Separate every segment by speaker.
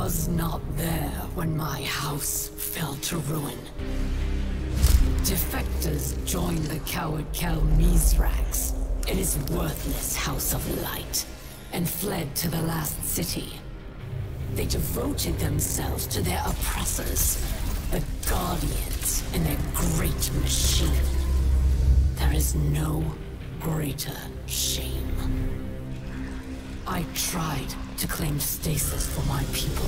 Speaker 1: was not there when my house fell to ruin. Defectors joined the coward Kel Mizrax in his worthless House of Light and fled to the last city. They devoted themselves to their oppressors, the Guardians, and their great machine. There is no greater shame. I tried to claim stasis for my people,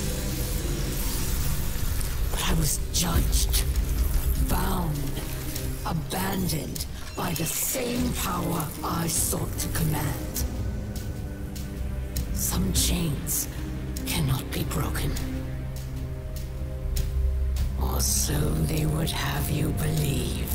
Speaker 1: but I was judged, bound, abandoned by the same power I sought to command. Some chains cannot be broken. Or so they would have you believe.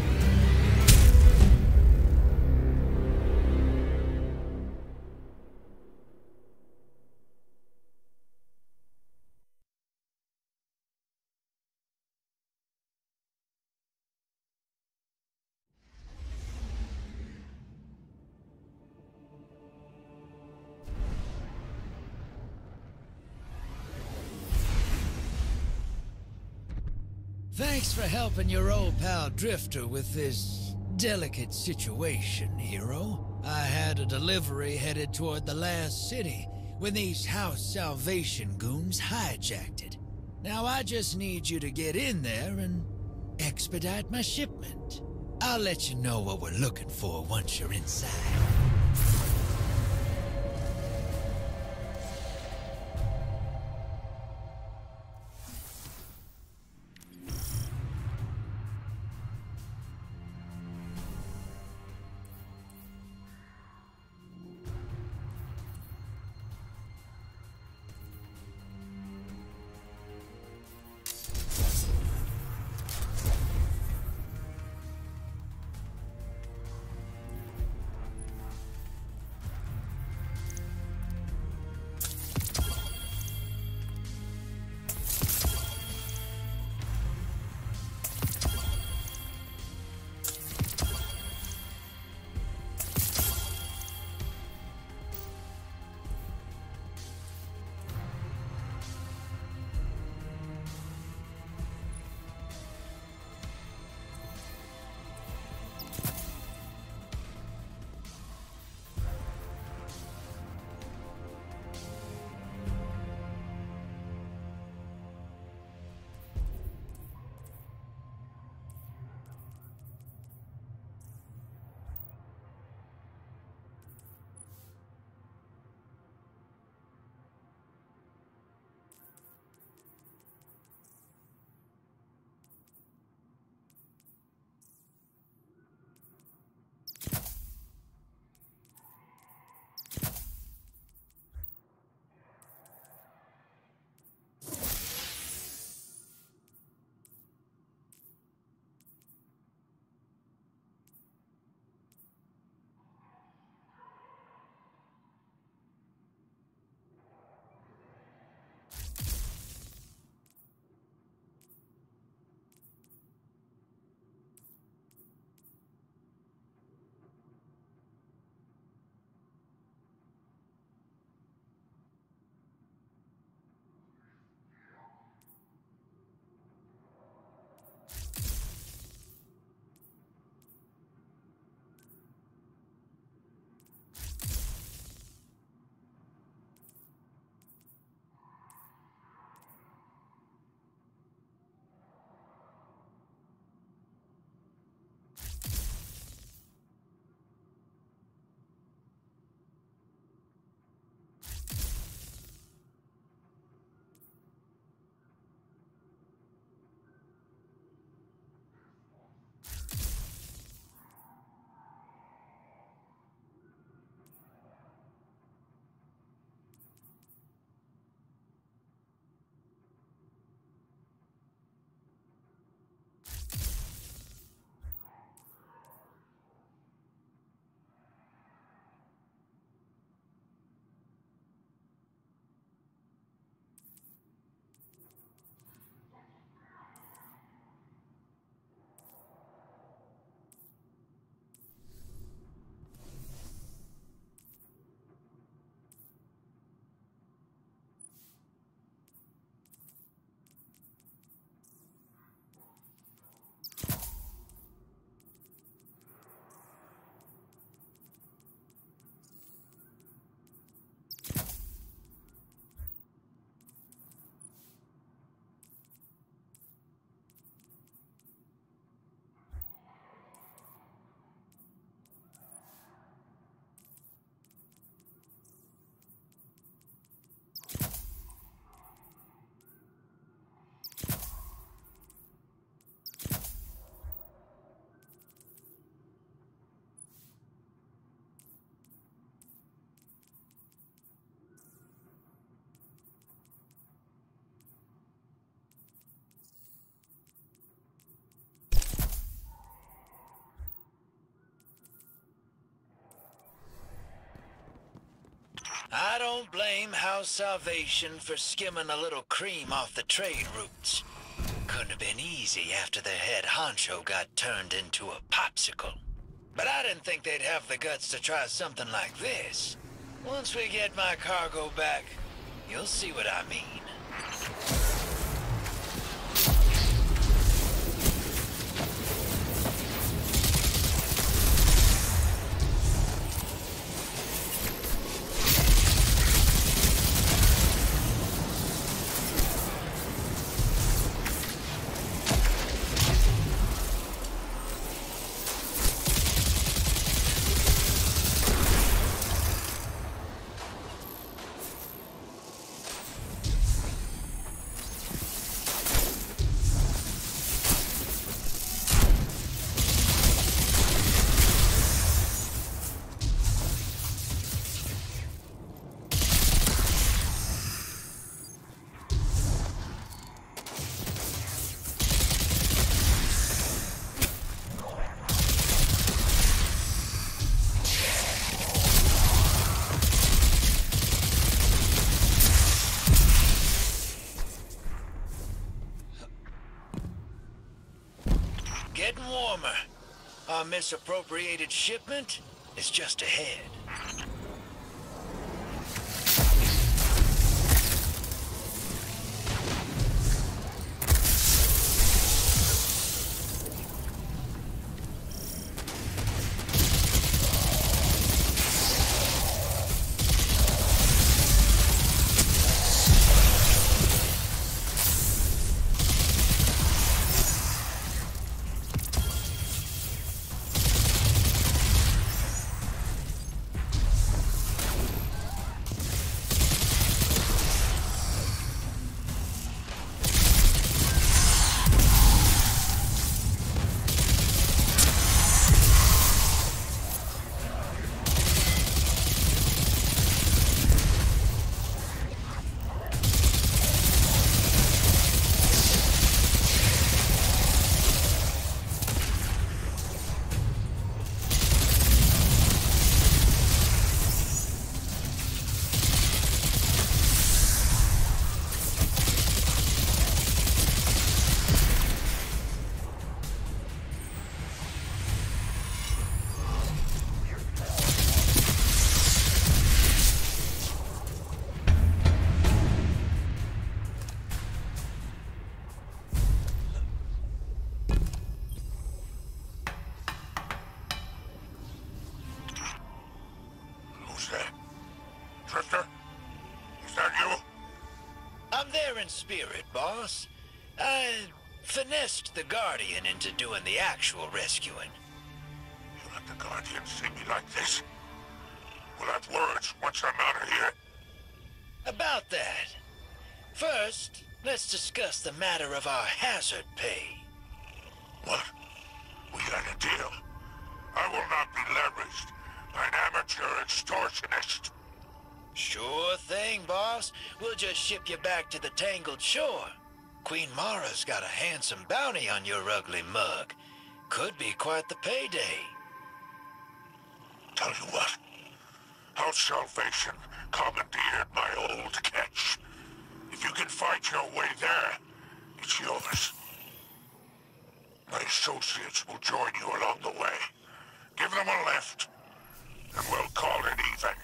Speaker 2: Thanks for helping your old pal Drifter with this delicate situation, hero. I had a delivery headed toward the last city when these House Salvation goons hijacked it. Now I just need you to get in there and expedite my shipment. I'll let you know what we're looking for once you're inside. I don't blame House Salvation for skimming a little cream off the trade routes. Couldn't have been easy after their head honcho got turned into a popsicle. But I didn't think they'd have the guts to try something like this. Once we get my cargo back, you'll see what I mean. Getting warmer. Our misappropriated shipment is just ahead. In spirit, boss. I finessed the Guardian into doing the actual rescuing.
Speaker 3: You let the Guardian see me like this? We'll have words once I'm out of here.
Speaker 2: About that. First, let's discuss the matter of our hazard pay.
Speaker 3: What? We got a deal. I will not be leveraged by an amateur extortionist.
Speaker 2: Sure thing, boss. We'll just ship you back to the Tangled Shore. Queen Mara's got a handsome bounty on your ugly mug. Could be quite the payday.
Speaker 3: Tell you what. House Salvation commandeered my old catch. If you can fight your way there, it's yours. My associates will join you along the way. Give them a lift, and we'll call it even.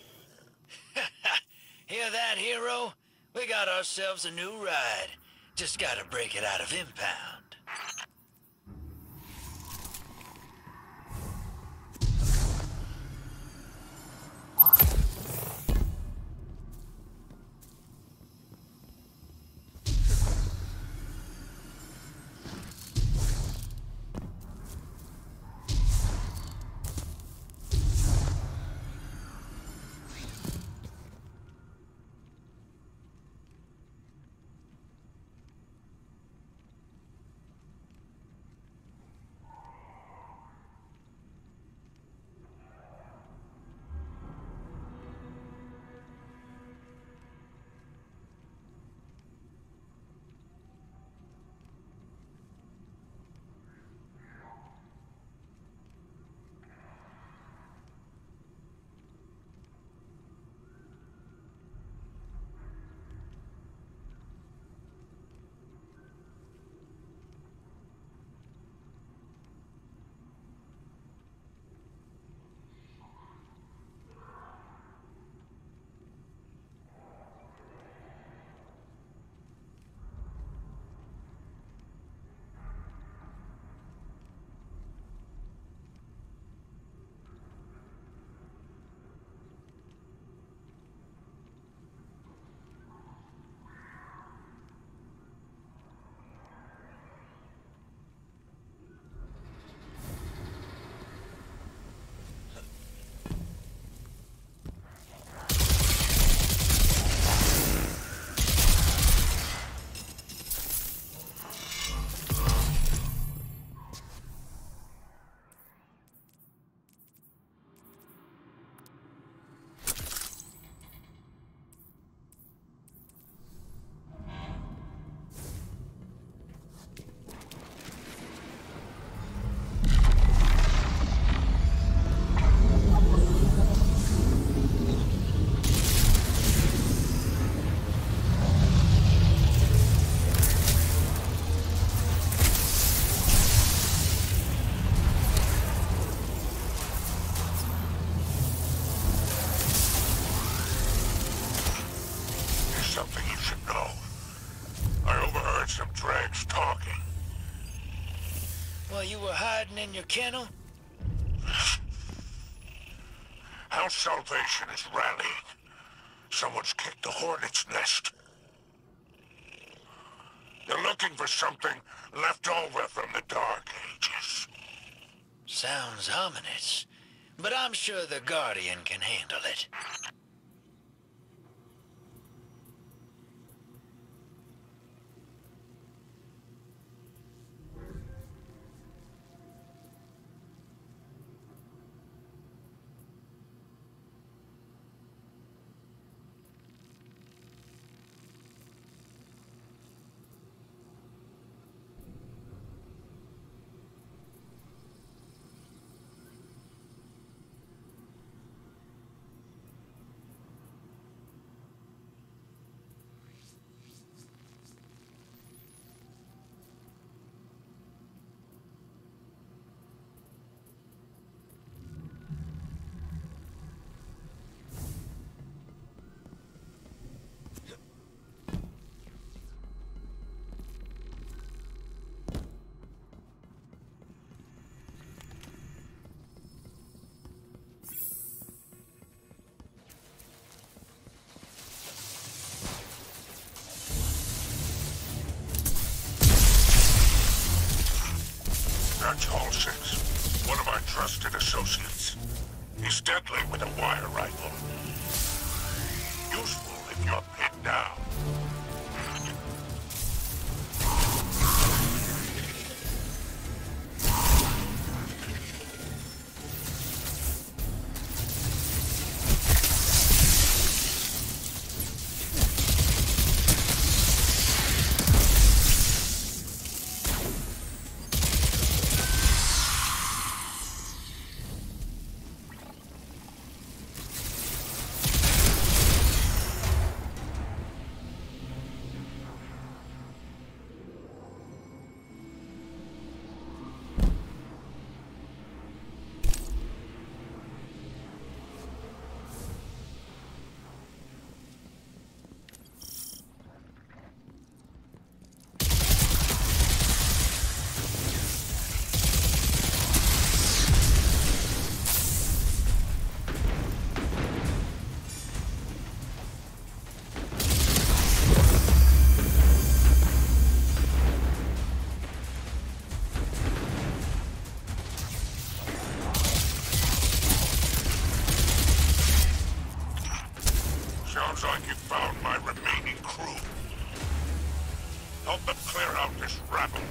Speaker 2: Hear that, hero? We got ourselves a new ride. Just gotta break it out of impound. in your kennel?
Speaker 3: House Salvation is rallying. Someone's kicked the hornet's nest. They're looking for something left over from the Dark Ages.
Speaker 2: Sounds ominous, but I'm sure the Guardian can handle it.
Speaker 3: That's Hall 6, one of my trusted associates. He's deadly with a wire rifle. Useful if you're pinned down. Sounds like you found my remaining crew. Help them clear out this rabble.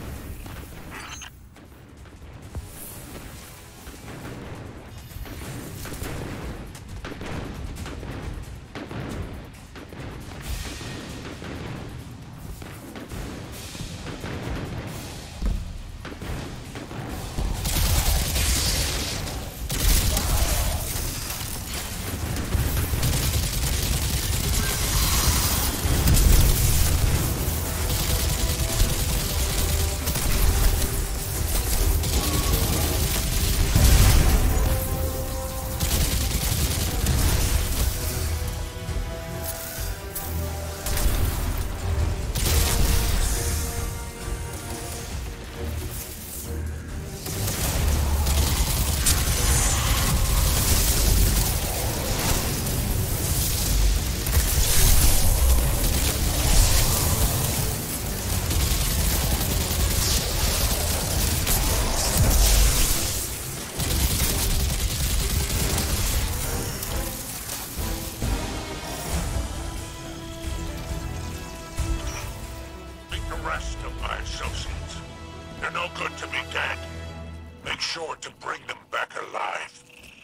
Speaker 3: They're no good to me dead. Make sure to bring them back alive.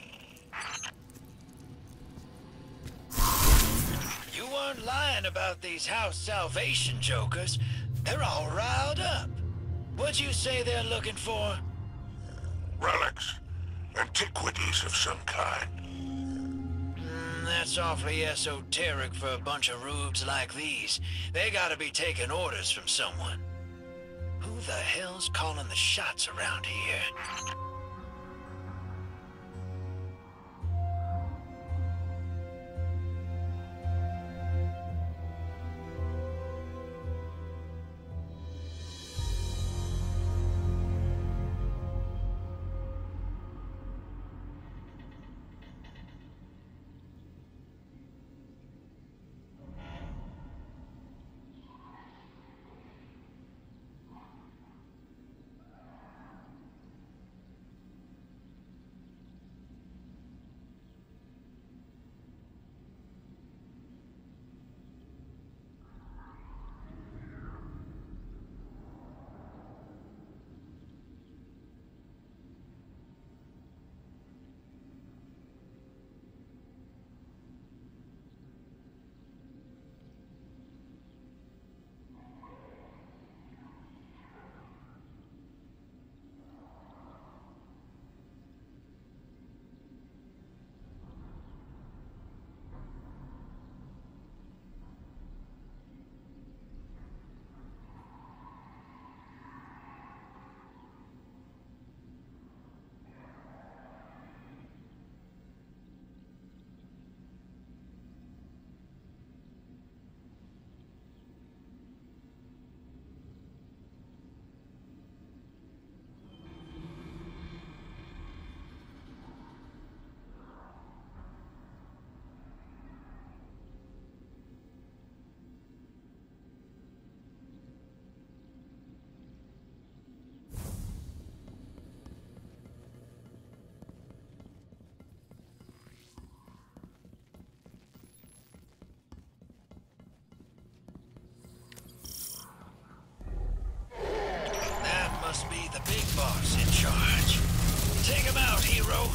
Speaker 2: You weren't lying about these House Salvation jokers. They're all riled up. What'd you say they're looking for?
Speaker 3: Relics. Antiquities of some kind.
Speaker 2: That's awfully esoteric for a bunch of rubes like these. They gotta be taking orders from someone. Who the hell's calling the shots around here? hero.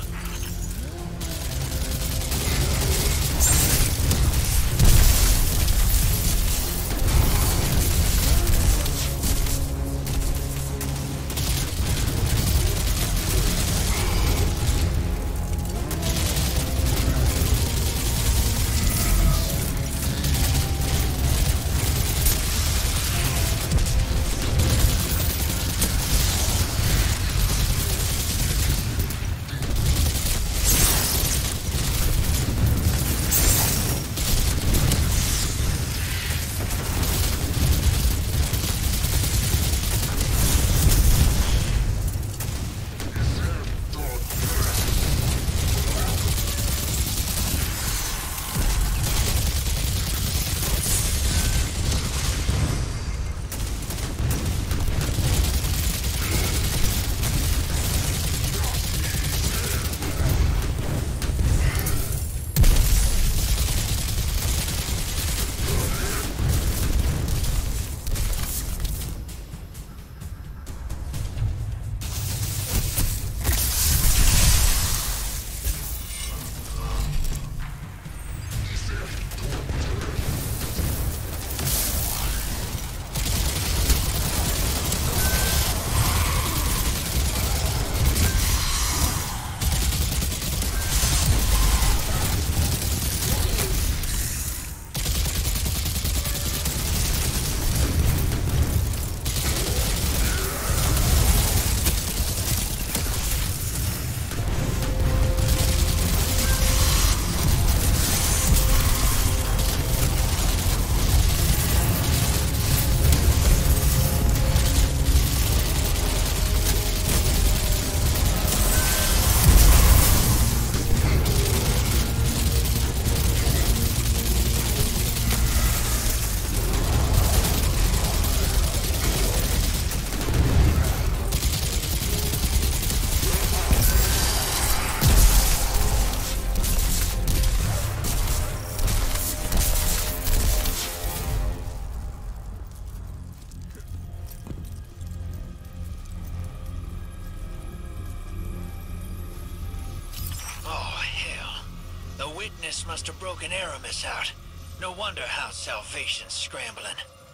Speaker 2: Witness must have broken Aramis out. No wonder House Salvation's scrambling.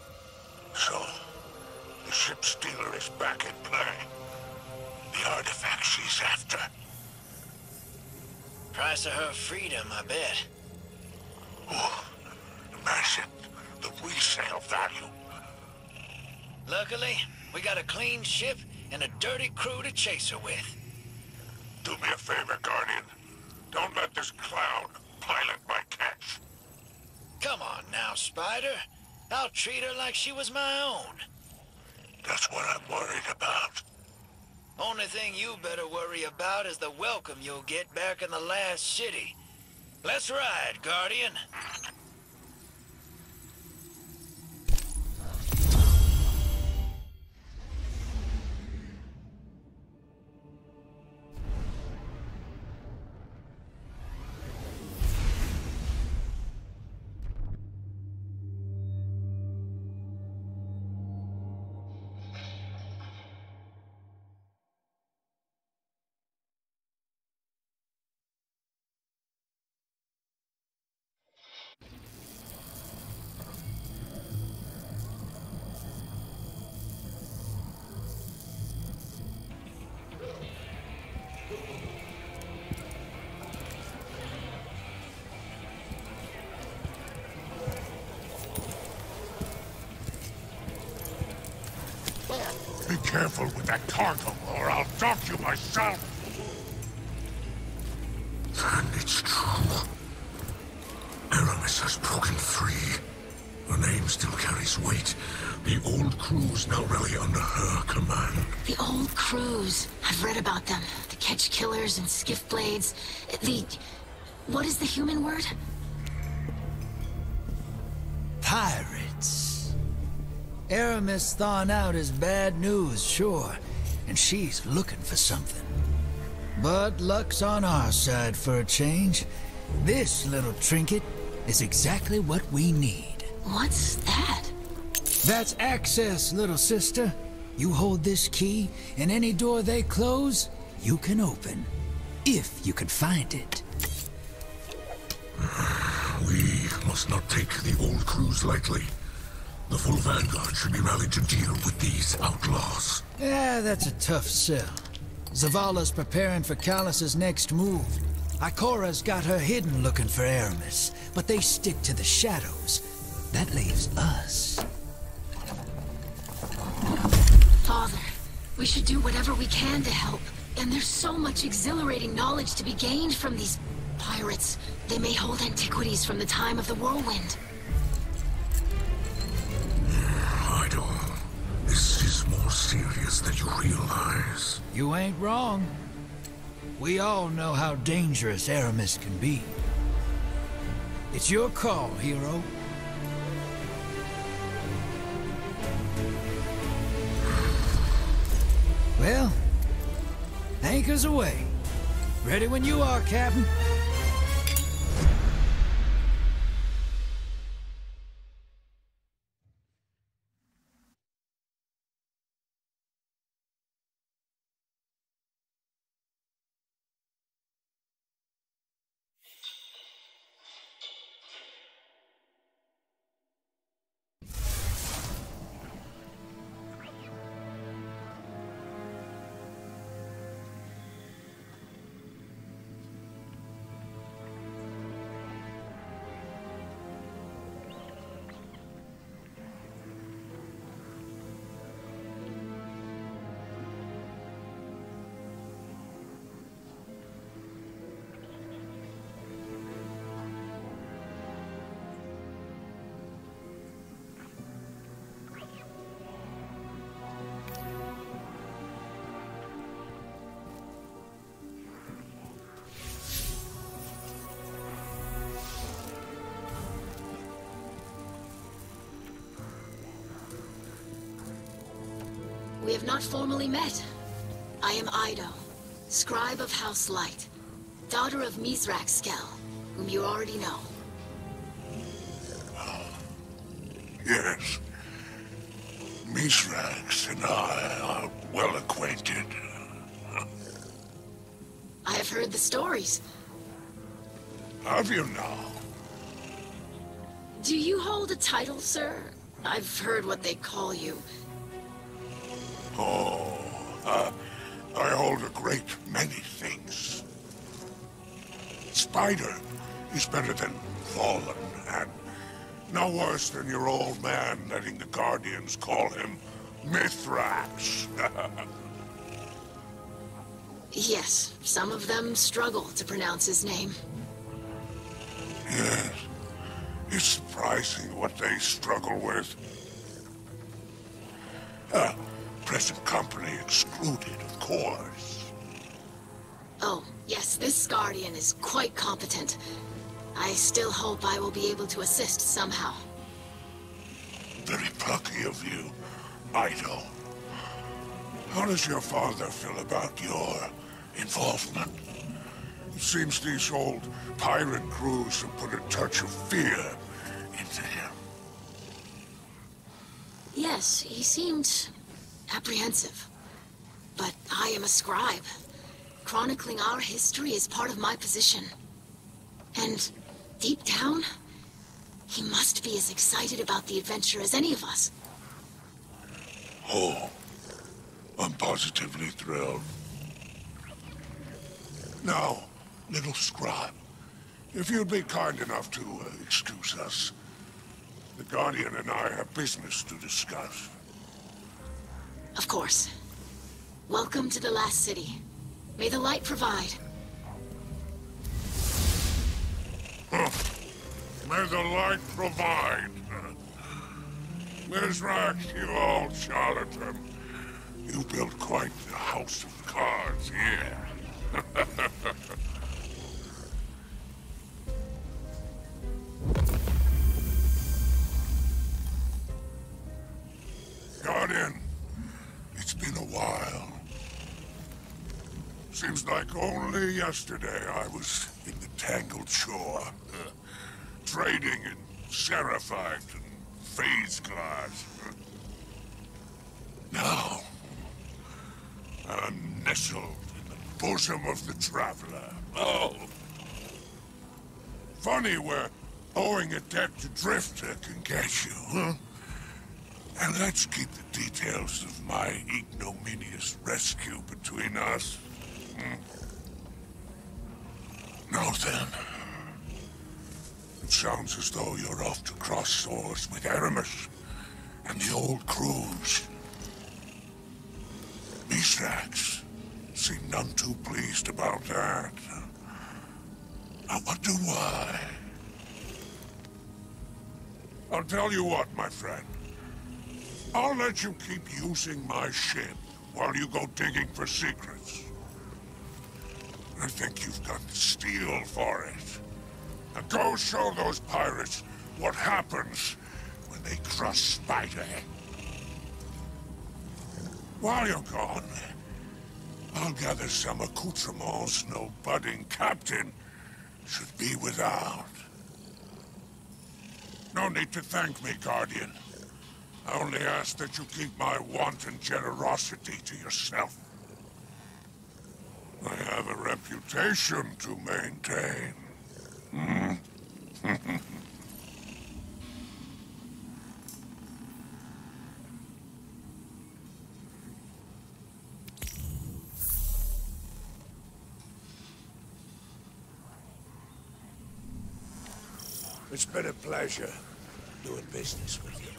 Speaker 3: So, the ship stealer is back in play. The artifact she's after.
Speaker 2: Price of her freedom, I bet.
Speaker 3: Oh, imagine the resale value.
Speaker 2: Luckily, we got a clean ship and a dirty crew to chase her with.
Speaker 3: Do me a favor, Guardian. Don't let this clown pilot my catch.
Speaker 2: Come on now, Spider. I'll treat her like she was my own.
Speaker 3: That's what I'm worried about.
Speaker 2: Only thing you better worry about is the welcome you'll get back in the last city. Let's ride, Guardian.
Speaker 3: Be careful with that cargo, or I'll dock you myself! And it's true. Aramis has broken free. Her name still carries weight. The old crew's now really under her command.
Speaker 1: The old crews. I've read about them. The Ketch Killers and Skiff Blades. What is the human word?
Speaker 2: Pirates. Aramis thawing out is bad news, sure. And she's looking for something. But luck's on our side for a change. This little trinket is exactly what we need.
Speaker 1: What's that?
Speaker 2: That's access, little sister. You hold this key, and any door they close, you can open. if you could find it.
Speaker 3: We must not take the old crews lightly. The full Vanguard should be rallied to deal with these outlaws.
Speaker 2: Yeah, that's a tough sell. Zavala's preparing for Callus's next move. Ikora's got her hidden looking for Aramis, but they stick to the shadows. That leaves us.
Speaker 1: Father, we should do whatever we can to help. And there's so much exhilarating knowledge to be gained from these pirates. They may hold antiquities from the time of the whirlwind.
Speaker 3: Idol, this is more serious than you realize.
Speaker 2: You ain't wrong. We all know how dangerous Aramis can be. It's your call, hero. Well, anchors away. Ready when you are, Captain.
Speaker 1: We have not formally met. I am Ido, scribe of House Light, daughter of Mizrak Skell, whom you already know.
Speaker 3: Yes. Mizrax and I are well acquainted.
Speaker 1: I have heard the stories.
Speaker 3: Have you now?
Speaker 1: Do you hold a title, sir? I've heard what they call you.
Speaker 3: Oh, I hold a great many things. Spider is better than Fallen, and no worse than your old man letting the Guardians call him Mithrax.
Speaker 1: Yes, some of them struggle to pronounce his name.
Speaker 3: Yes, it's surprising what they struggle with. Present company excluded, of course.
Speaker 1: Oh, yes, this Guardian is quite competent. I still hope I will be able to assist somehow.
Speaker 3: Very plucky of you, Ido. How does your father feel about your involvement? It seems these old pirate crews have put a touch of fear into him.
Speaker 1: Yes, he seemed apprehensive. But I am a scribe. Chronicling our history is part of my position. And deep down, he must be as excited about the adventure as any of us.
Speaker 3: Oh, I'm positively thrilled. Now, little scribe, if you'd be kind enough to excuse us. The Guardian and I have business to discuss.
Speaker 1: Of course. Welcome to the last city. May the light provide.
Speaker 3: May the light provide. Mizrax, you old charlatan. You built quite the house of cards here. Guardian, it's been a while. Seems like only yesterday I was in the Tangled Shore, trading in Seraphite and phase glass. Now, I'm nestled in the bosom of the traveler. Oh. Funny where owing a debt to Drifter can get you, huh? And let's keep the details of my ignominious rescue between us. Now then. It sounds as though you're off to cross swords with Aramis and the old crews. Mithrax seem none too pleased about that. I wonder why. I'll tell you what, my friend. I'll let you keep using my ship while you go digging for secrets. I think you've got the steel for it. Now go show those pirates what happens when they cross Spider. While you're gone, I'll gather some accoutrements no budding captain should be without. No need to thank me, Guardian. I only ask that you keep my wanton generosity to yourself. I have a reputation to maintain. It's been a pleasure doing business with you.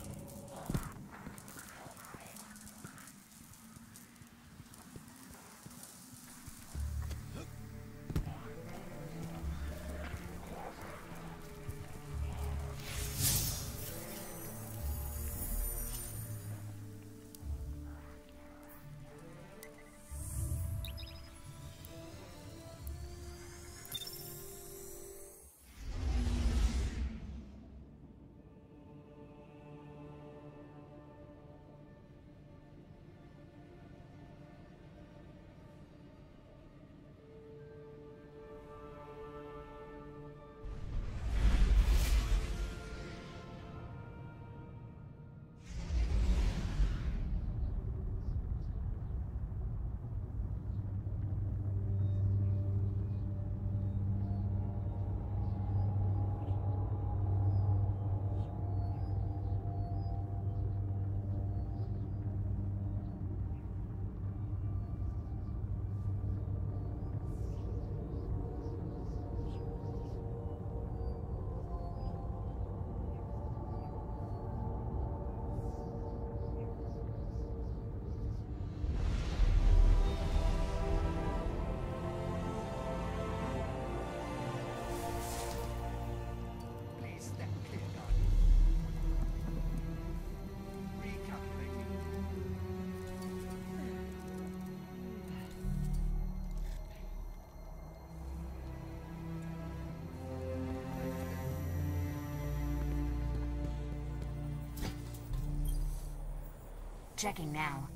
Speaker 4: Checking now.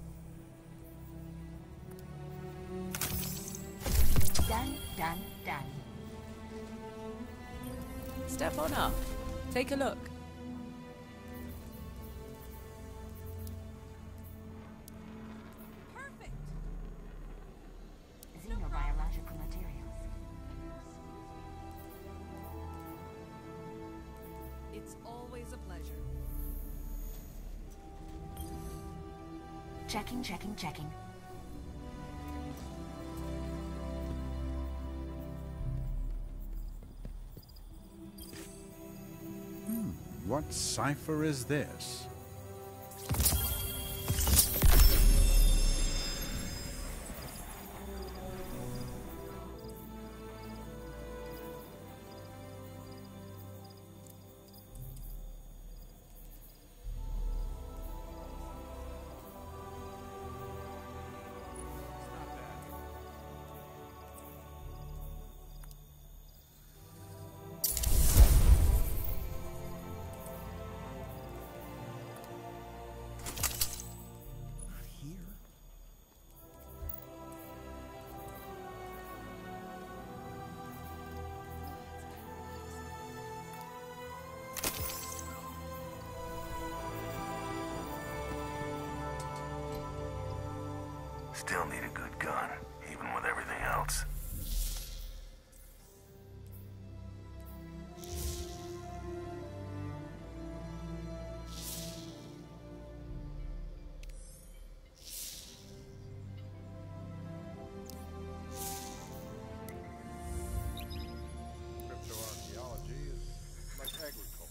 Speaker 4: Done, done, done.
Speaker 5: Step on up. Take a look.
Speaker 4: Perfect. Xenobiological materials.
Speaker 5: It's always a pleasure.
Speaker 4: Checking, checking, checking.
Speaker 6: What cipher is this?
Speaker 3: Still need a good gun, even even with everything else.
Speaker 6: Cryptoarchaeology is like agriculture.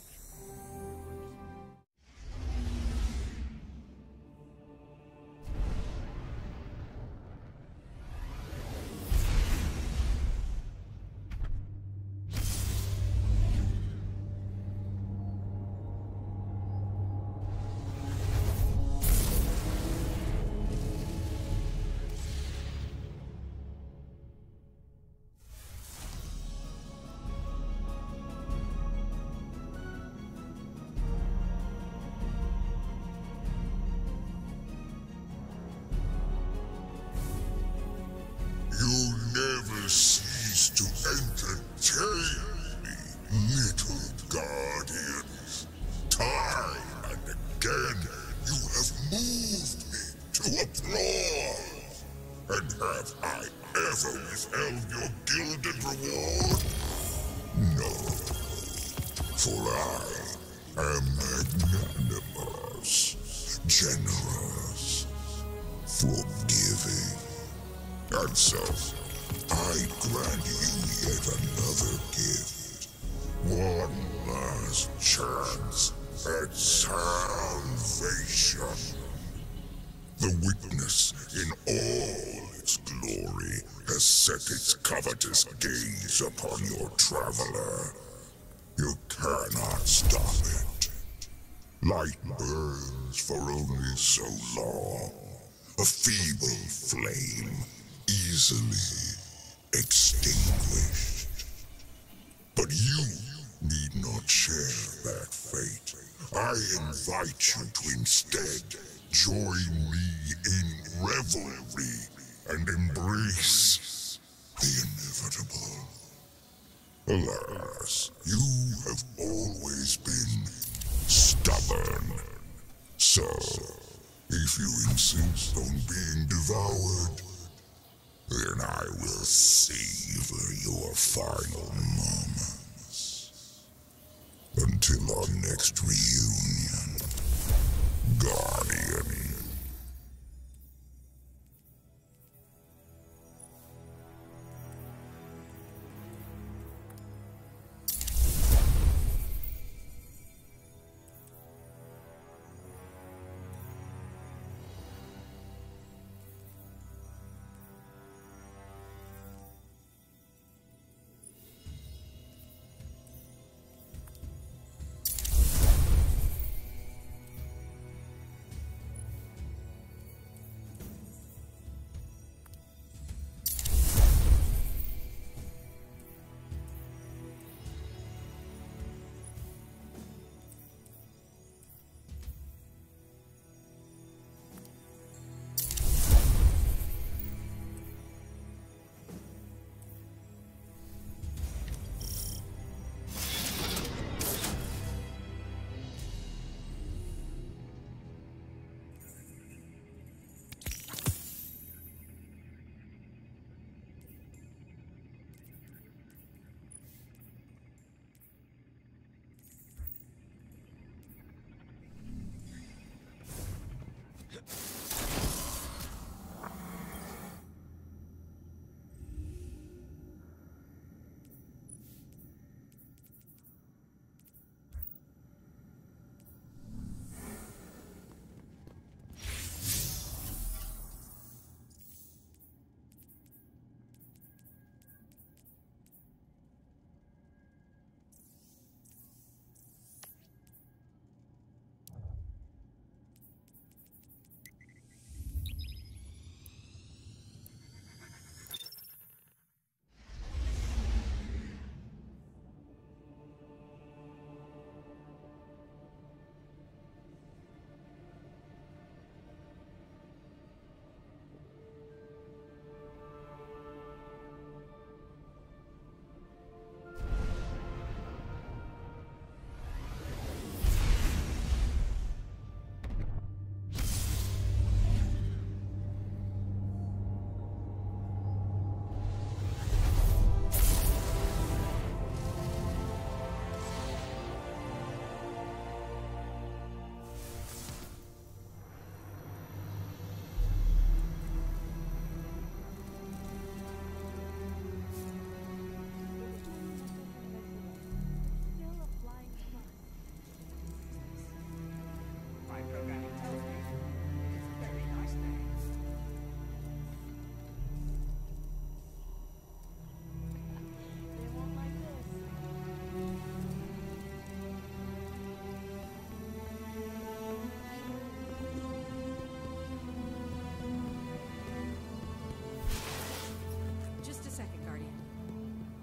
Speaker 3: You never cease to entertain me, little guardians. Time and again, you have moved me to applause. And have I ever withheld your gilded reward? No, for I am magnanimous, generous, forgiving. And so, I grant you yet another gift. One last chance at salvation. The witness in all its glory has set its covetous gaze upon your traveler. You cannot stop it. Light burns for only so long. A feeble flame, easily extinguished. But you need not share that fate. I invite you to instead join me in revelry and embrace the inevitable. Alas, you have always been stubborn. So, if you insist on being devoured, then I will savor your final moments. Until our next reunion, Guardian.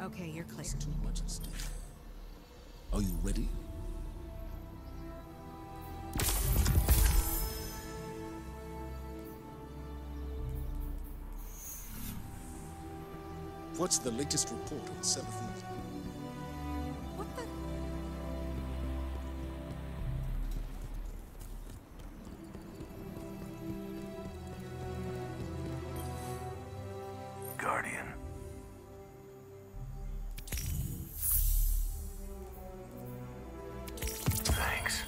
Speaker 7: Okay, you're clear.
Speaker 8: There's too much at stake. Are you ready? What's the latest report on 7th?
Speaker 7: What the?
Speaker 9: Guardian. Thanks.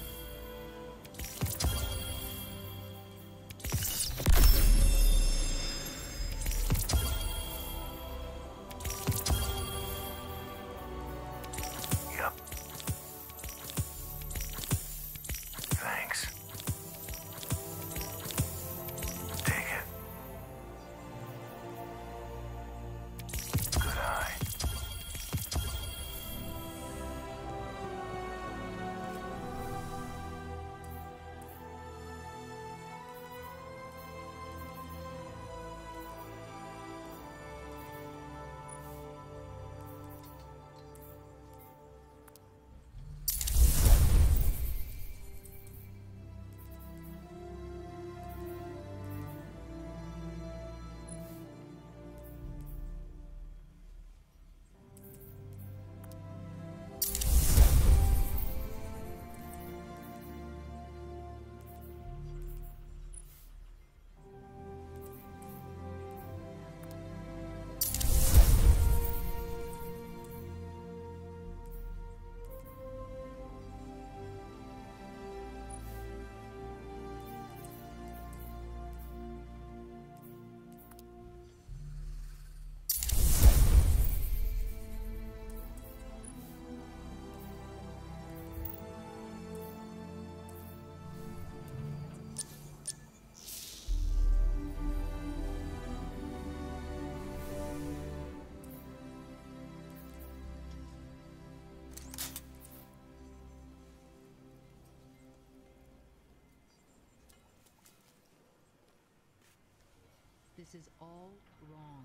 Speaker 9: Yep. Thanks. Take it. Good eye.
Speaker 10: This is all wrong.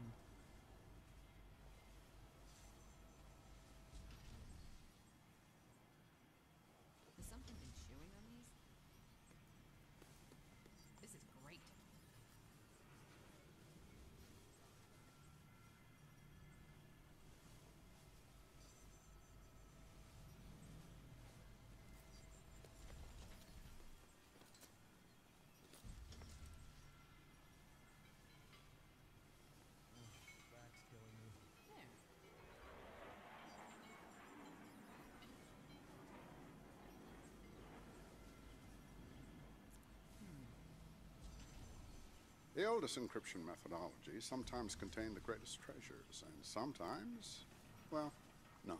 Speaker 10: Has something been chewing on these? This is great.
Speaker 6: Back's killing me.
Speaker 10: There.
Speaker 6: The oldest encryption methodology sometimes contain the greatest treasures, and sometimes, well, not.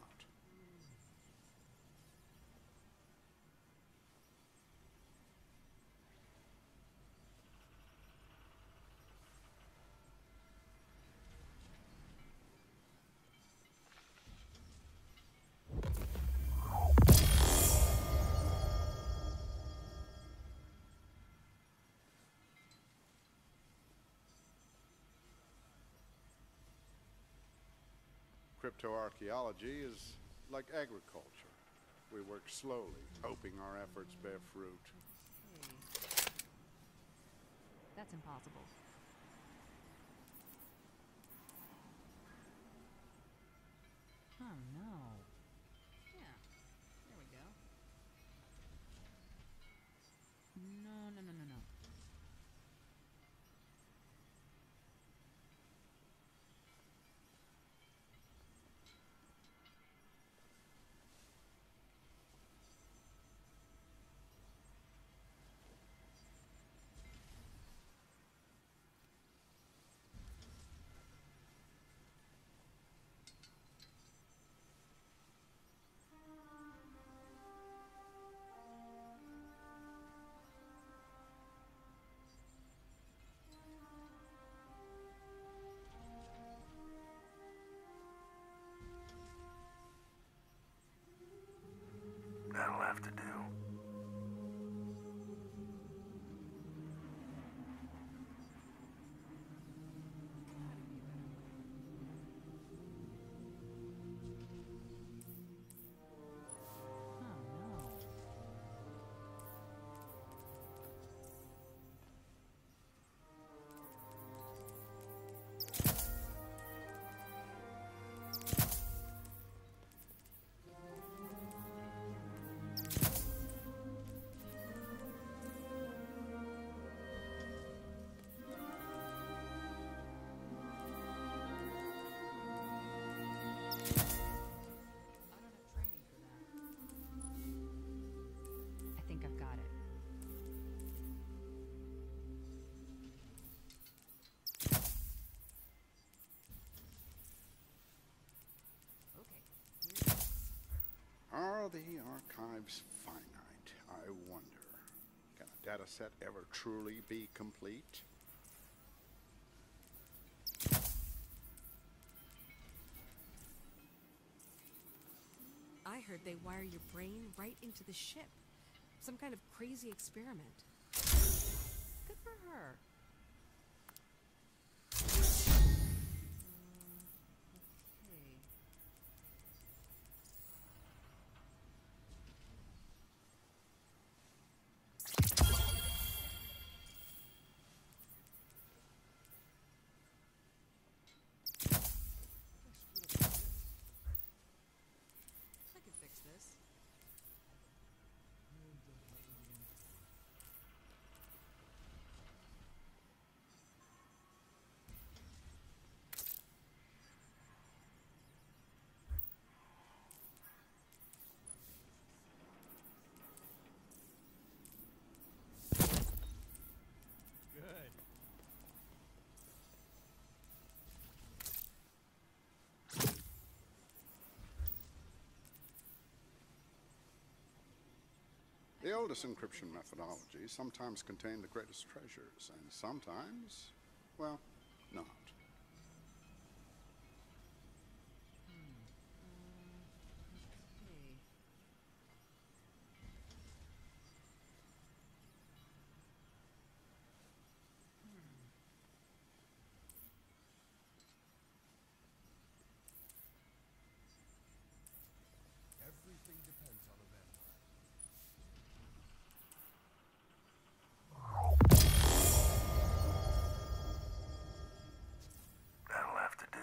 Speaker 6: Cryptoarchaeology is like agriculture. We work slowly, hoping our efforts bear fruit.
Speaker 10: Hey. That's impossible. Oh no. Yeah. There we go. No, no, no, no, no. don't have training for that. I think I've got it. Okay.
Speaker 6: Are the archives finite? I wonder. Can a data set ever truly be complete?
Speaker 5: I heard they wire your brain right into the ship. Some kind of crazy experiment. Good for her.
Speaker 10: Okay.
Speaker 5: I can fix this.
Speaker 2: Good.
Speaker 6: The oldest encryption methodologies sometimes contain the greatest treasures, and sometimes, well, not.
Speaker 10: Okay.
Speaker 9: Everything depends on a vampire. That'll have to do.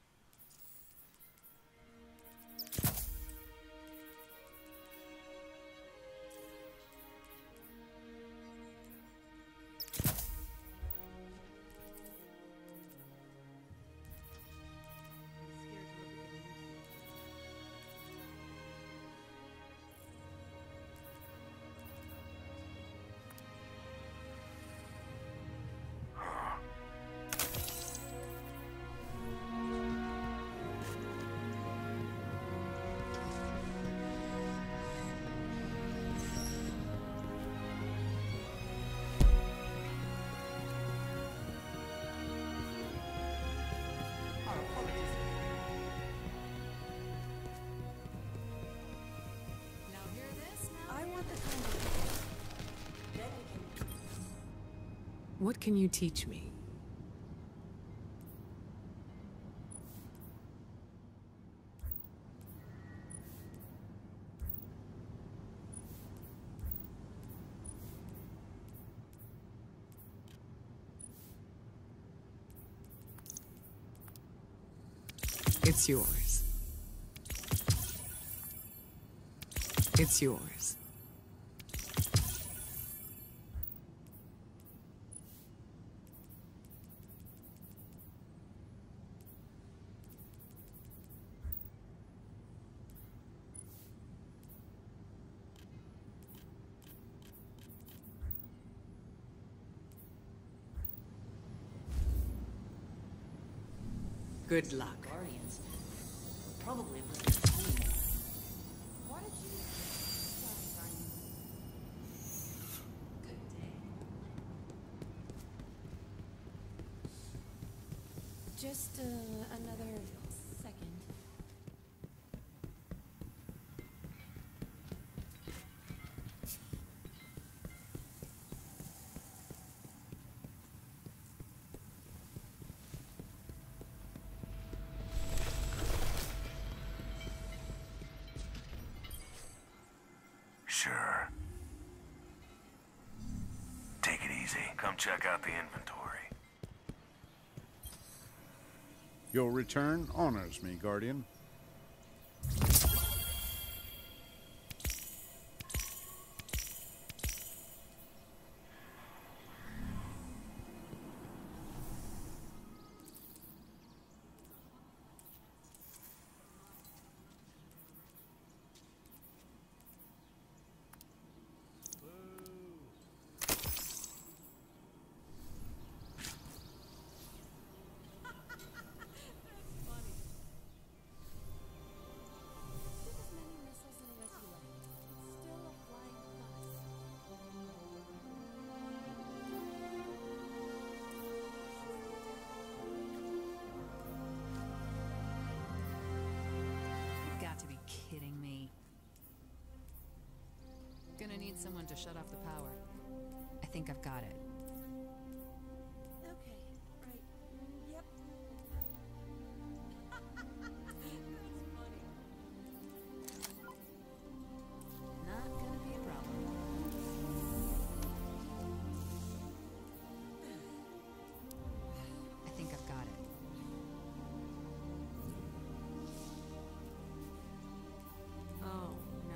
Speaker 10: I'm scared to look at the news.
Speaker 1: Our apologies.
Speaker 5: Now hear this? Now
Speaker 1: I
Speaker 5: hear
Speaker 1: want the
Speaker 5: this.
Speaker 1: kind of... Then we can...
Speaker 5: What can you teach me? It's yours. It's yours. Good luck.
Speaker 1: Guardians. Probably was the team. Why did you... Good day. Just another second.
Speaker 9: Sure. Take it easy. Come check out the inventory.
Speaker 6: Your return honors me, Guardian.
Speaker 10: someone to shut off the power. I think I've got it.
Speaker 5: Okay, right. Yep. That's funny.
Speaker 10: Not gonna be a problem. I think I've got it.
Speaker 5: Oh, no.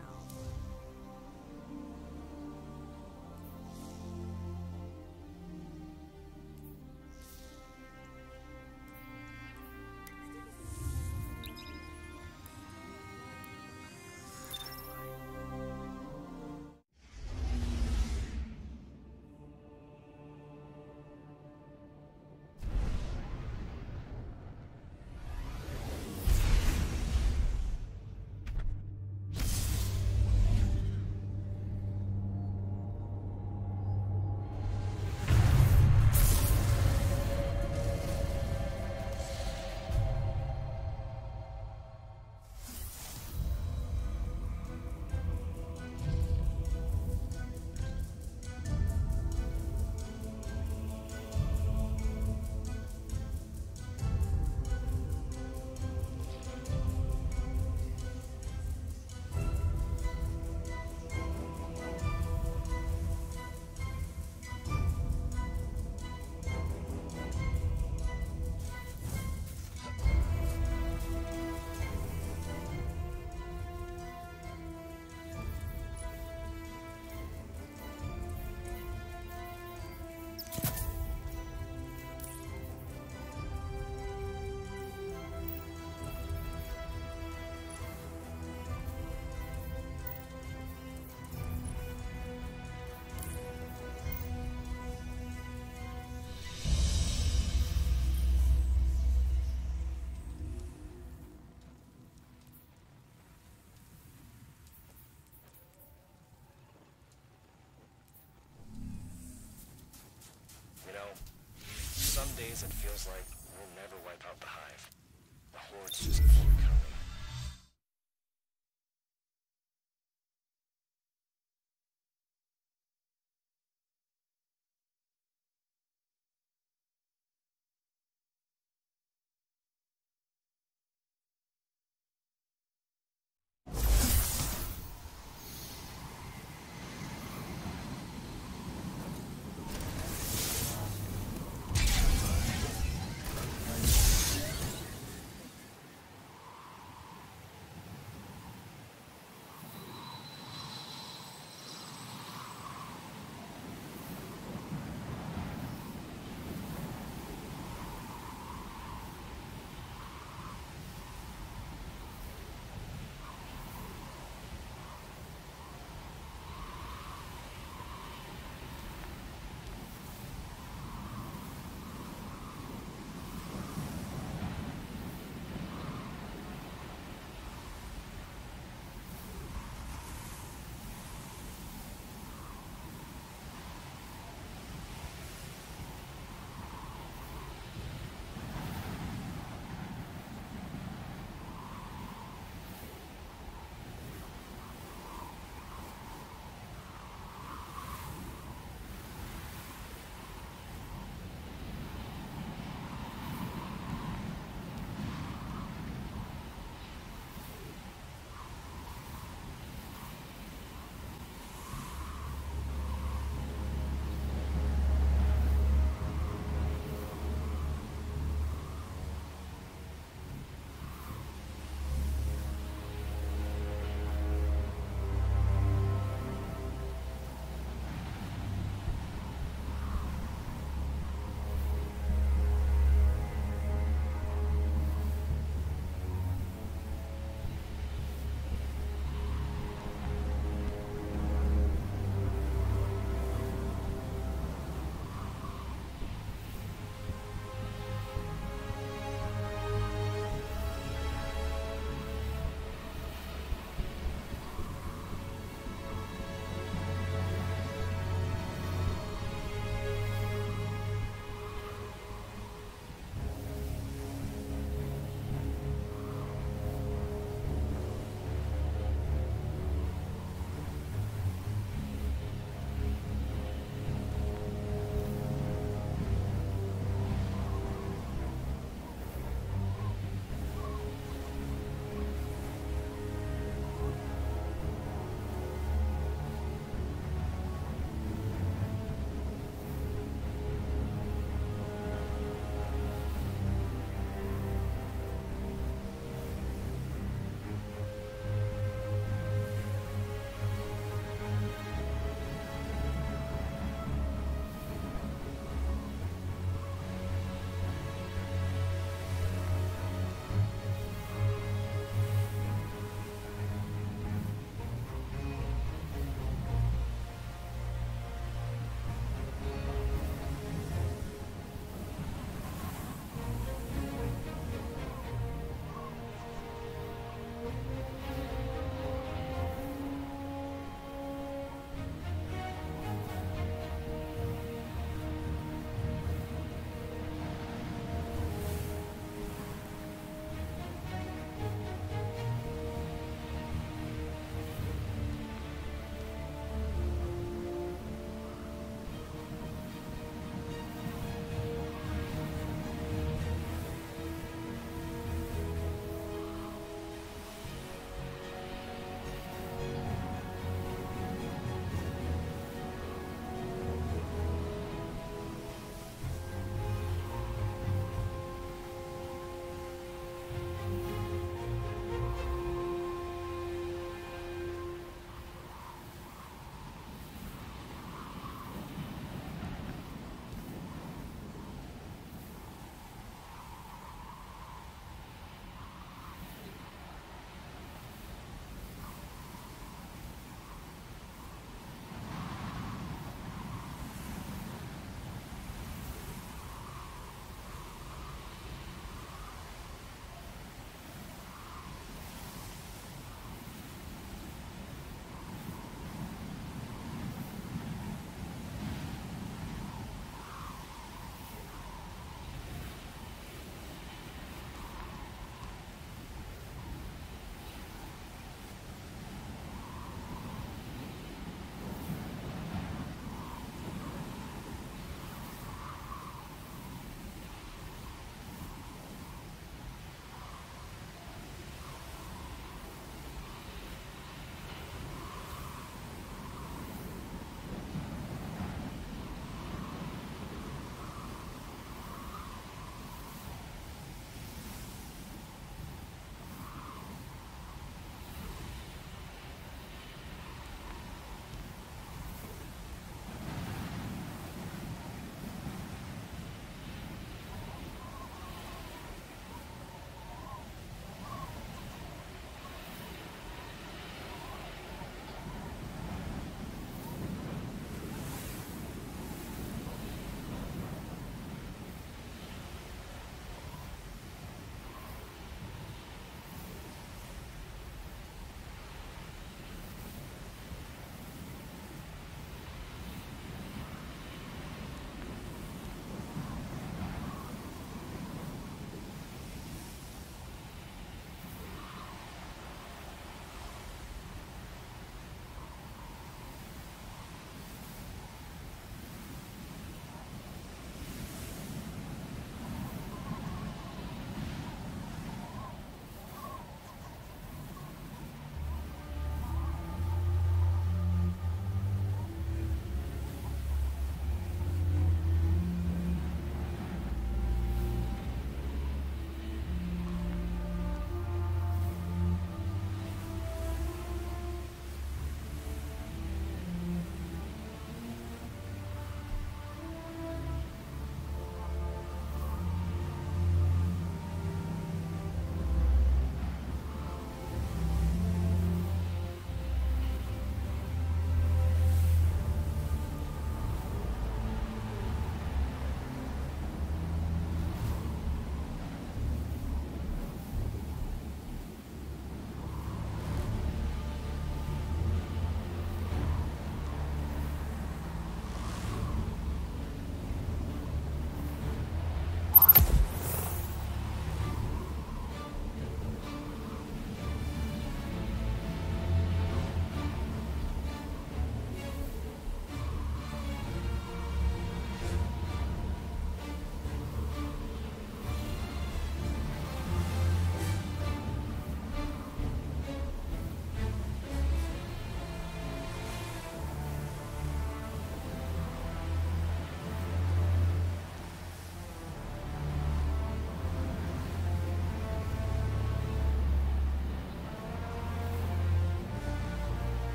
Speaker 7: Some days it feels like we'll never wipe out the hive. The hordes just keep coming.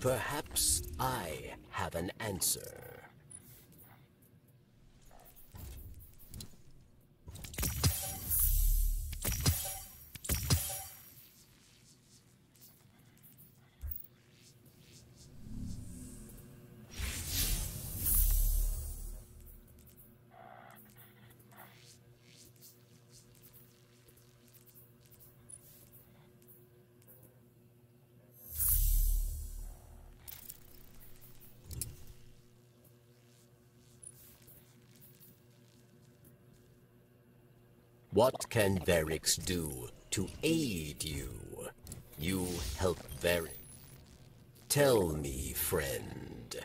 Speaker 11: Perhaps I have an answer. What can Varix do to aid you? You help Varix. Tell me, friend.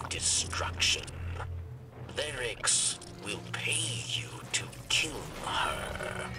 Speaker 11: destruction. Verix will pay you to kill her.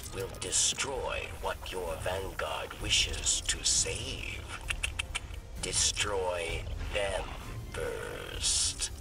Speaker 11: will destroy what your vanguard wishes to save. Destroy them first.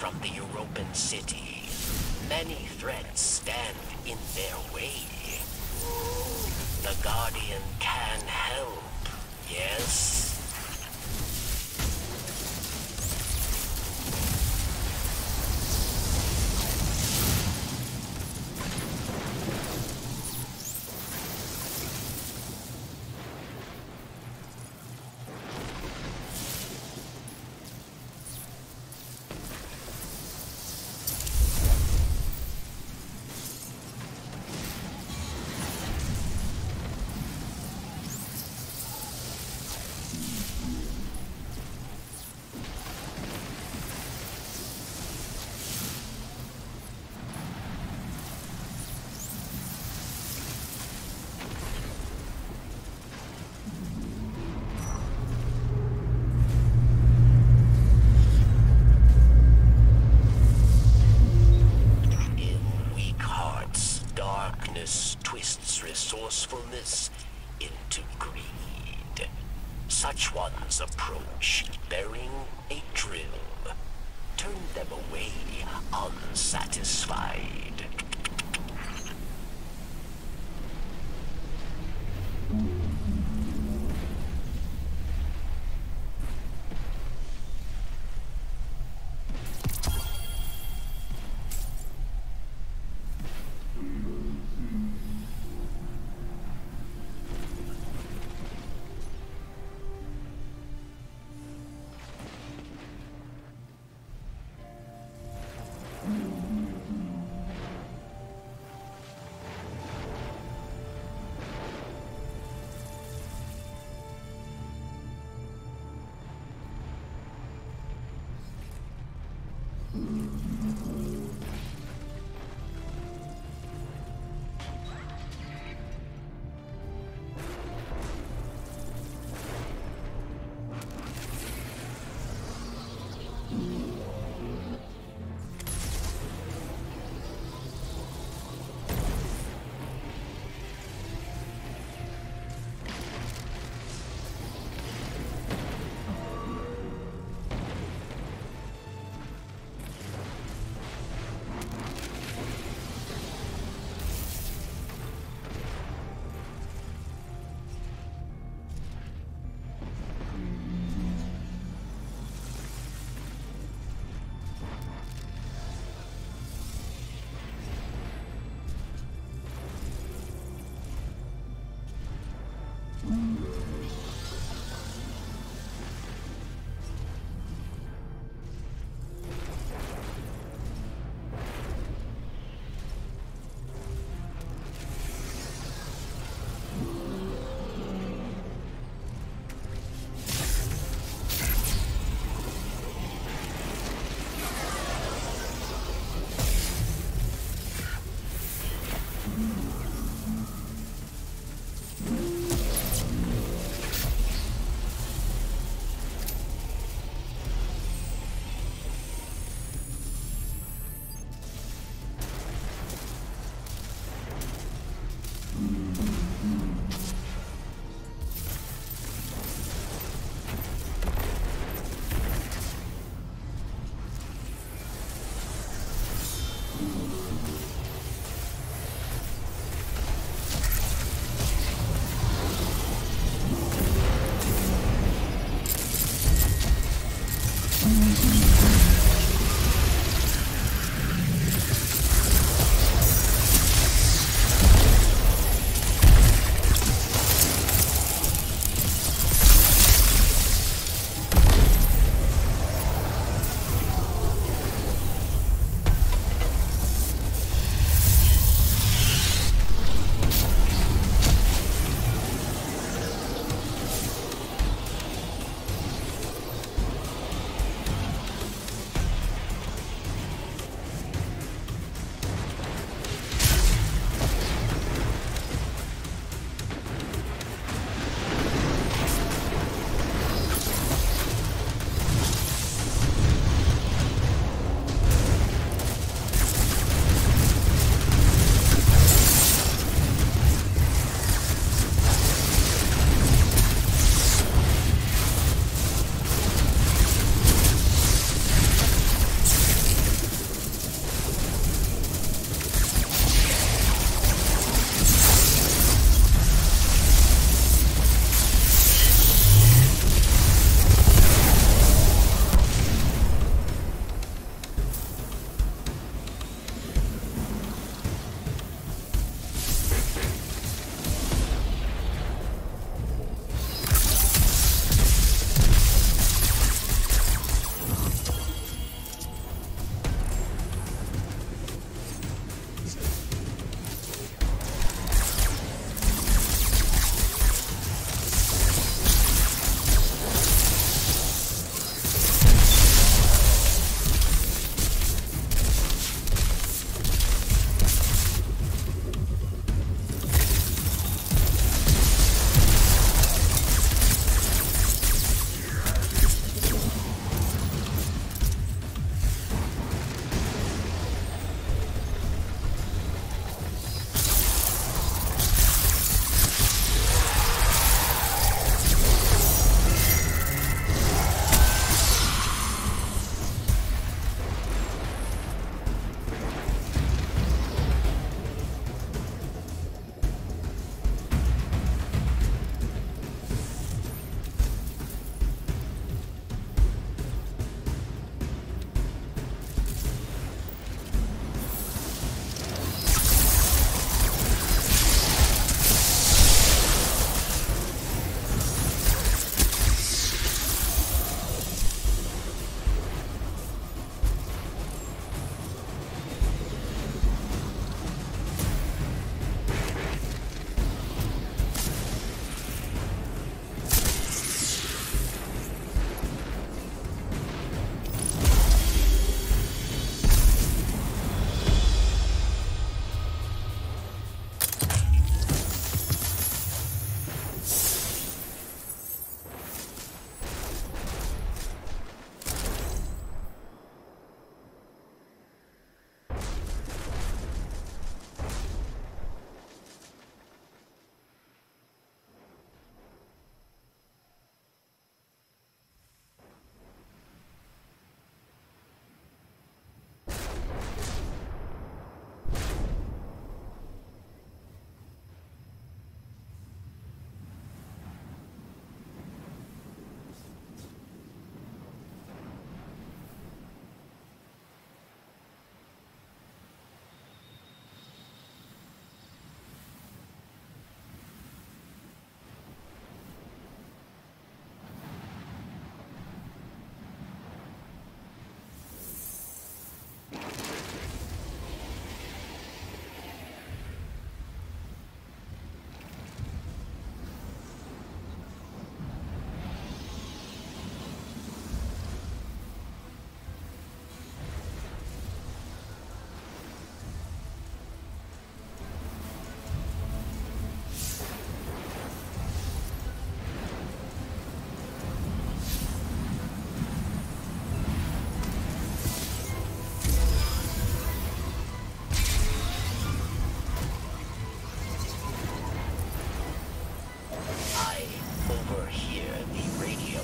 Speaker 11: from the European city. Many threats stand in their way. The Guardian can help, yes? Twists resourcefulness into greed. Such ones approach bearing a drill. Turn them away unsatisfied.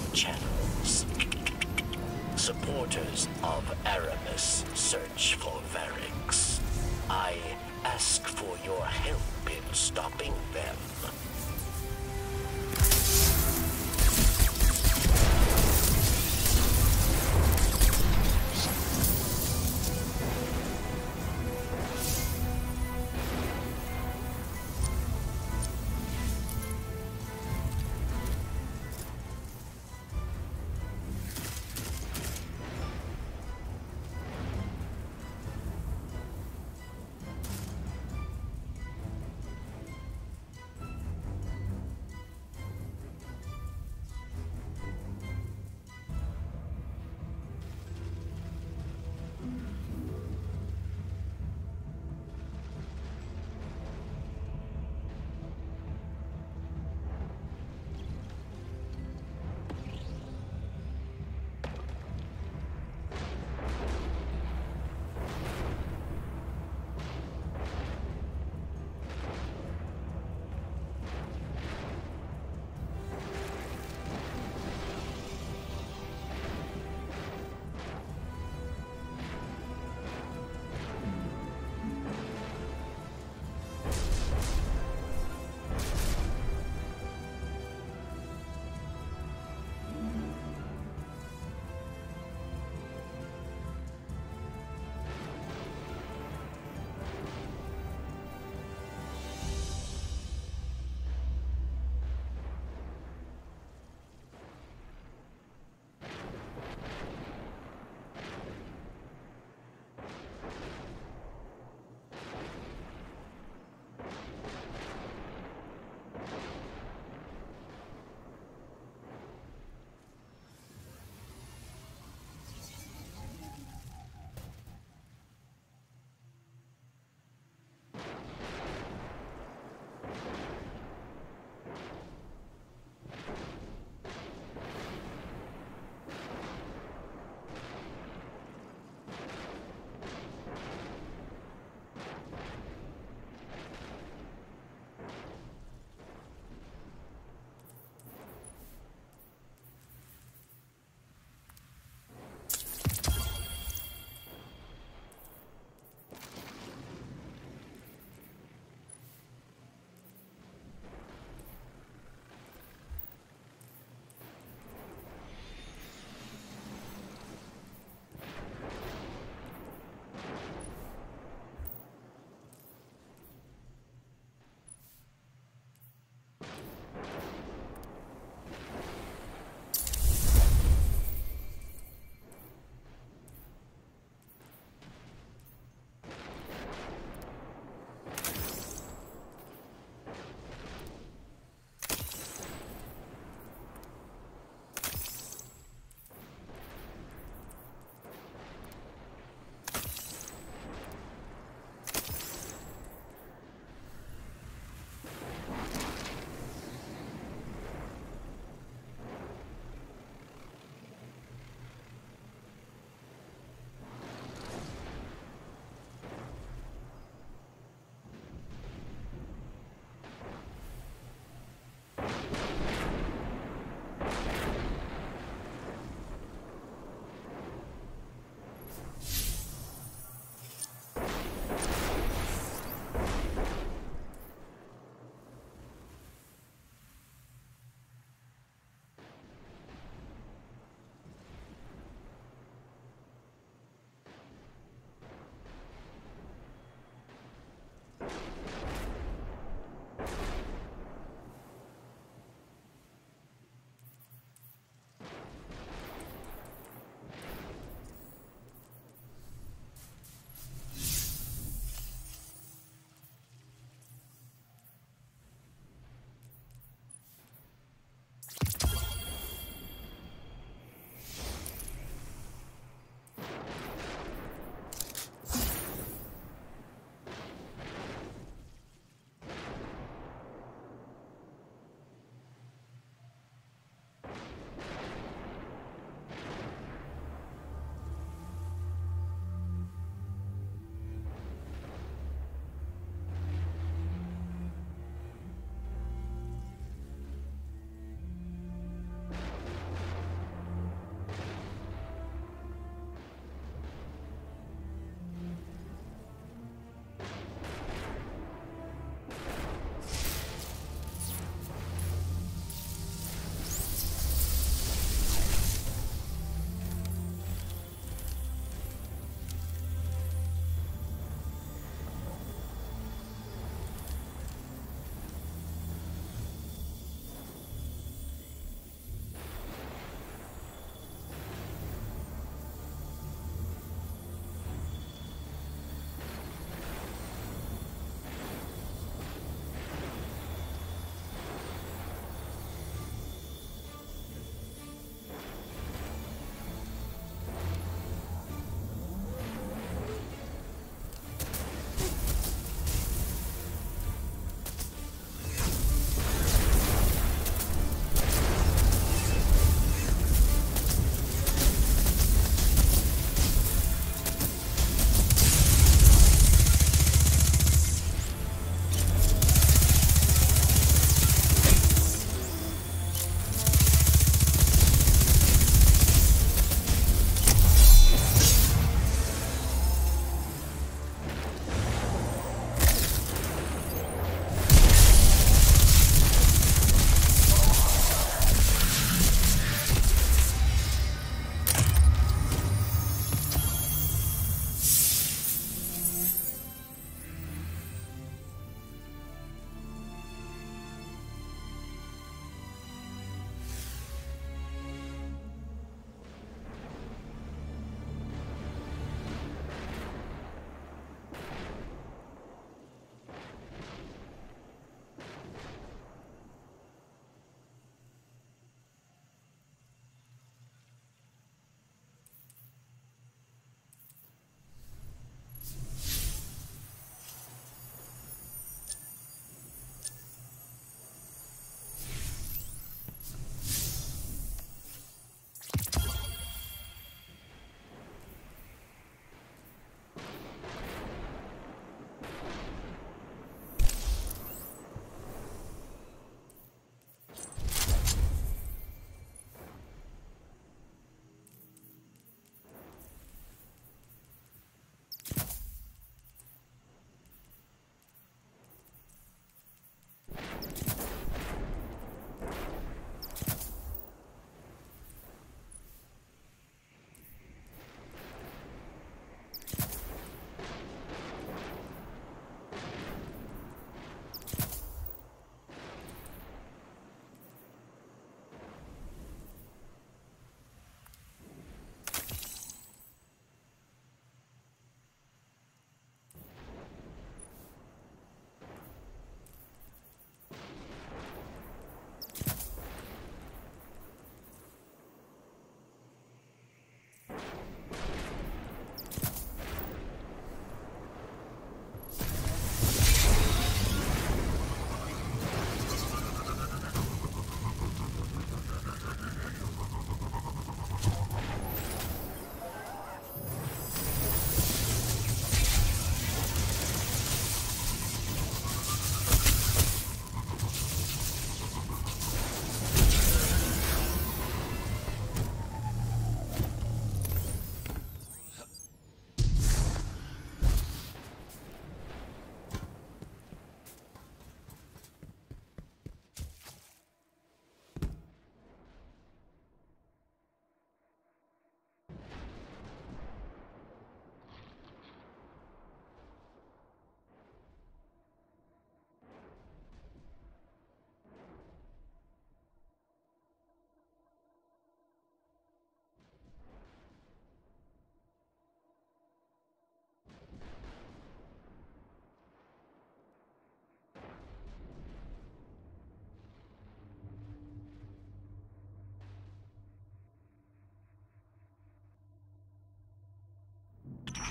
Speaker 11: channels. Supporters of Aramis search for Varix. I ask for your help in stopping them.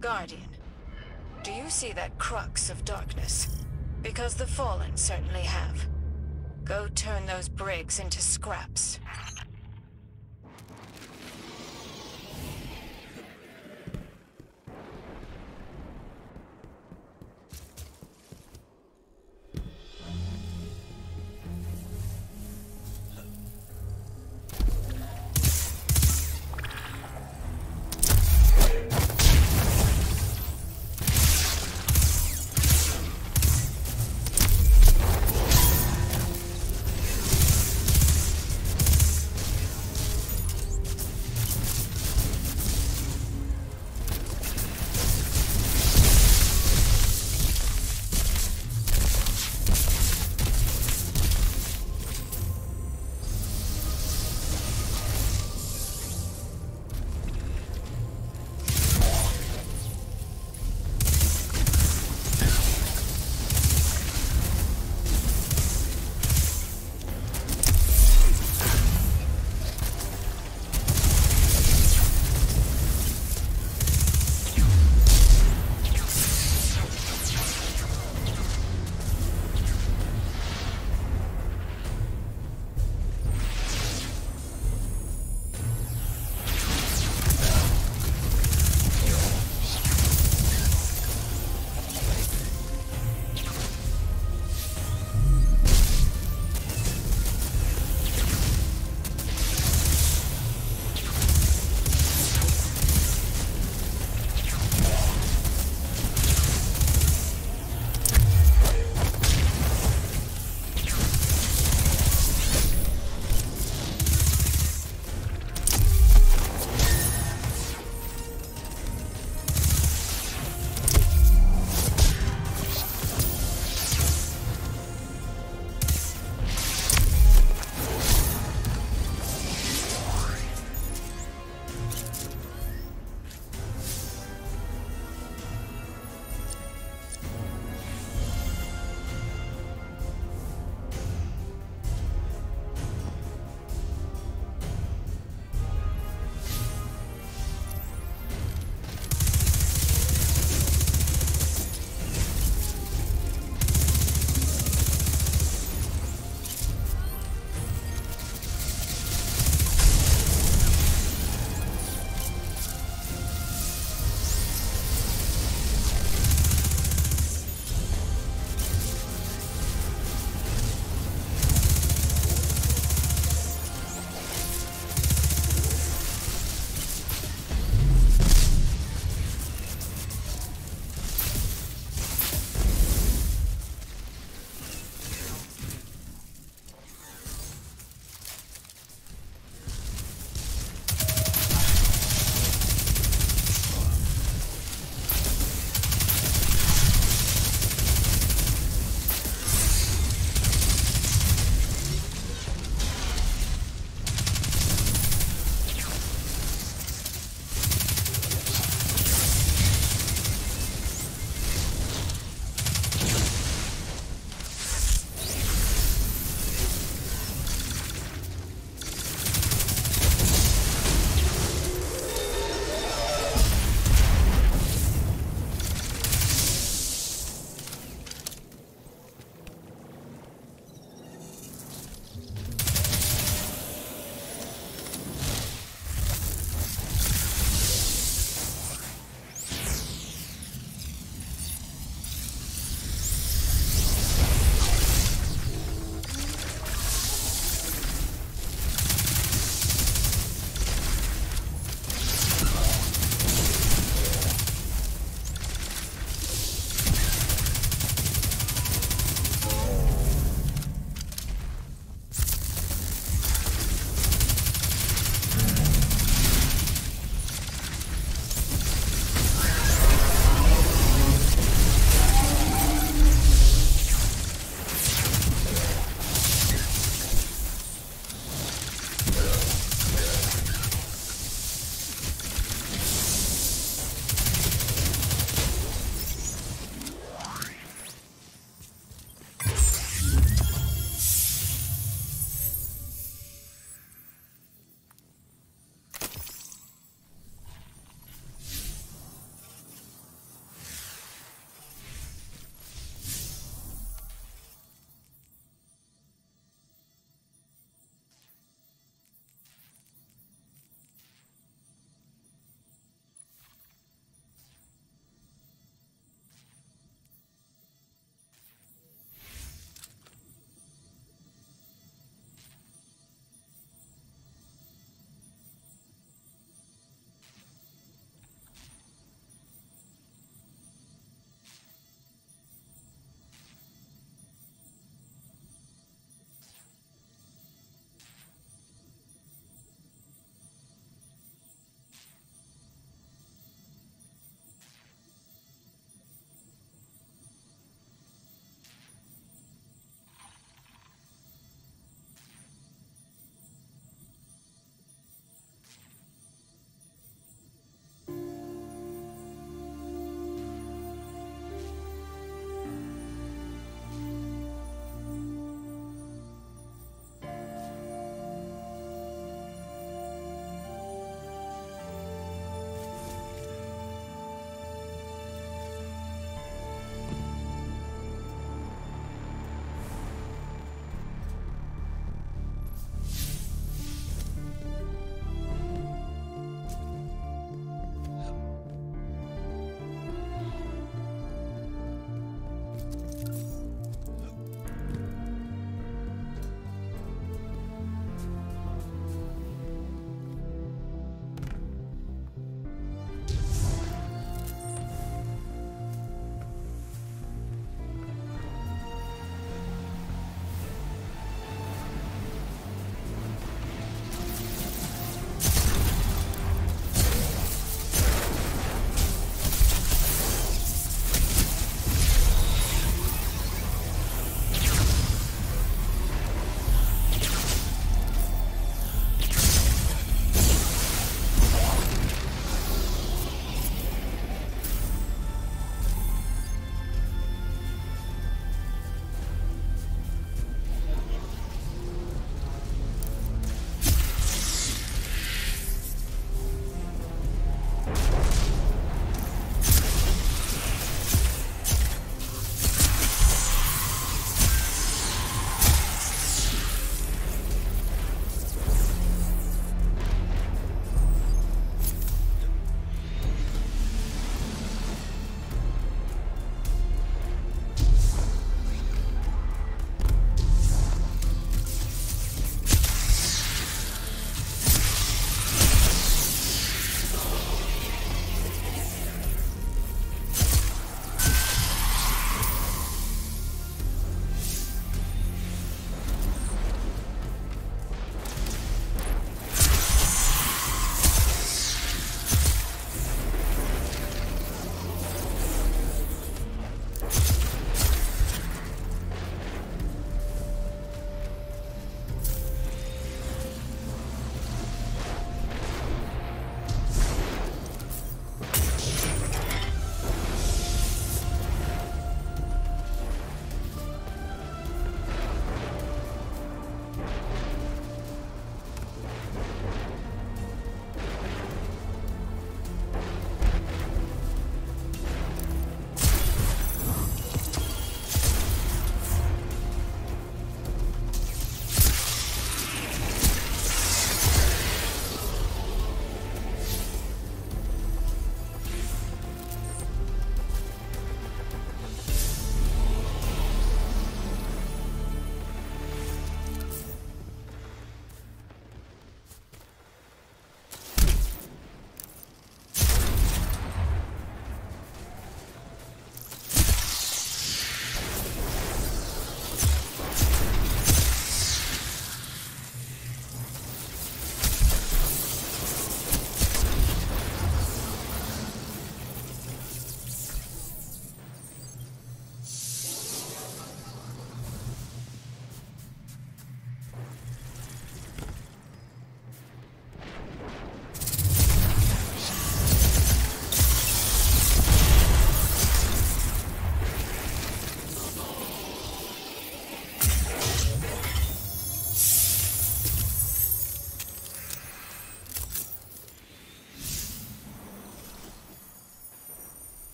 Speaker 12: Guardian, do you see that crux of darkness? Because the Fallen certainly have. Go turn those brigs into scraps.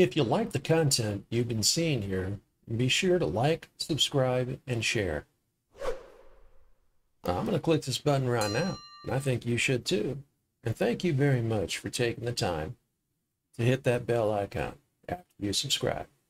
Speaker 13: If you like the content you've been seeing here, be sure to like, subscribe, and share. I'm going to click this button right now, and I think you should too. And thank you very much for taking the time to hit that bell icon after you subscribe.